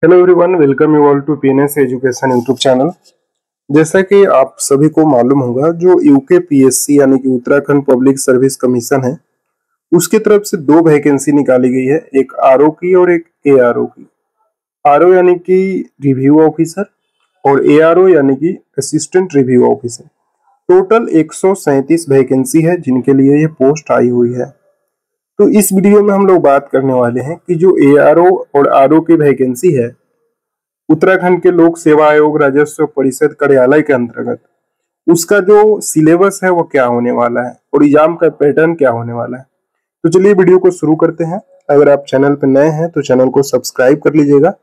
Hello everyone, welcome you all to PNS education YouTube channel. जैसा कि आप सभी को मालूम होगा, जो यूके पीएससी यानी कि उत्तराखंड पब्लिक सर्विस कमीशन है, उसके तरफ से दो वैकेंसी निकाली गई है, एक आरओ की और एक एआरओ की। आरओ यानी कि रिव्यू ऑफिसर और एआरओ यानी कि assistant review officer. Total 137 vacancy है जिनके लिए ये पोस्ट आई हुई है। तो इस वीडियो में हम लोग बात करने वाले हैं कि जो एआरओ और आरओ की वैकेंसी है, उत्तराखंड के लोक सेवा आयोग राजस्व परिषद कार्यालय के अंतर्गत, उसका जो सिलेबस है वो क्या होने वाला है और एग्जाम का पैटर्न क्या होने वाला है। तो चलिए वीडियो को शुरू करते हैं। अगर आप चैनल पर नए हैं तो चैनल को सब्सक्राइब कर लीजिएगा।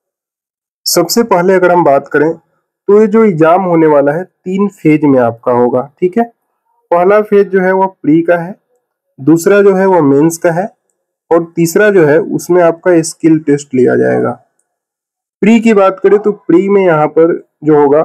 सबसे पहले अगर हम बात करें तो ये जो एग्जाम होने वाला है 3 फेज में आपका होगा, ठीक है। पहला फेज जो है वो प्री का है, दूसरा जो है वो मेंस का है और तीसरा जो है उसमें आपका स्किल टेस्ट लिया जाएगा। प्री की बात करें तो प्री में यहाँ पर जो होगा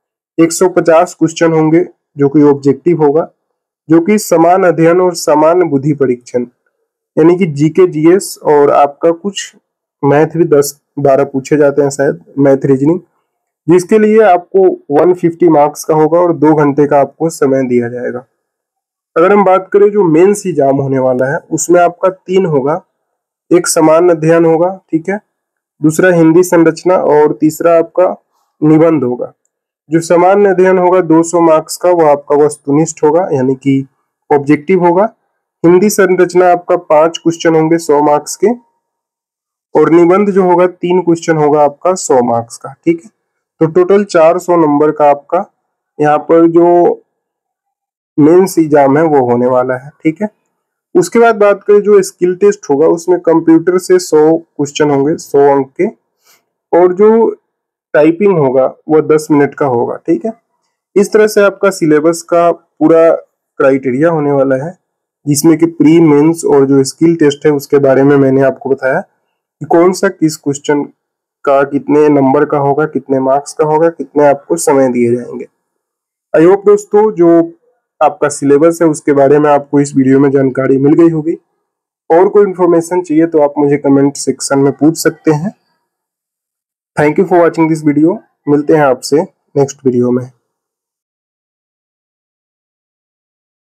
150 क्वेश्चन होंगे जो कि ऑब्जेक्टिव होगा, जो कि समान अध्ययन और समान बुद्धि परीक्षण यानी कि जीके जीएस और आपका कुछ मैथ भी 10-12 पूछे जाते हैं शायद, मैथ रीजनिंग, जिसके लिए आपको 150 मार्क्स का होगा और 2 घंटे का आपको समय दिया जाएगा। अगर हम बात करें जो मेंस एग्जाम होने वाला है उसमें आपका 3 होगा, एक समान अध्ययन होगा, ठीक है, दूसरा हिंदी संरचना और तीसरा आपका निबंध होगा। जो सामान्य अध्ययन होगा 200 मार्क्स का, वो आपका वस्तुनिष्ठ होगा यानी कि ऑब्जेक्टिव होगा। हिंदी संरचना आपका 5 क्वेश्चन होंगे 100 मार्क्स के और निबंध जो होगा 3 क्वेश्चन होगा आपका 100 मार्क्स का, ठीक है। तो टोटल 400 नंबर का आपका यहाँ पर जो मेंस एग्जाम है वो होने वाला है, ठीक है। उसके बाद बात करें जो स्किल टेस्ट होगा उसमें कंप्यूटर से 100 क्वेश्चन होंगे 100 अंक के और जो टाइपिंग होगा वो 10 मिनट का होगा, ठीक है। इस तरह से आपका सिलेबस का पूरा क्राइटेरिया होने वाला है, जिसमें कि प्री मेंस और जो स्किल टेस्ट है उसके बारे में मैंने आपको बताया कि कौन सा किस क्वेश्चन का कितने नंबर का होगा, कितने मार्क्स का होगा, कितने आपको समय दिए जाएंगे। आई होप दोस्तों जो आपका सिलेबस है उसके बारे में आपको इस वीडियो में जानकारी मिल गई होगी। और कोई इन्फॉर्मेशन चाहिए तो आप मुझे कमेंट सेक्शन में पूछ सकते हैं। Thank you for watching this video. मिलते हैं आपसे नेक्स्ट वीडियो में।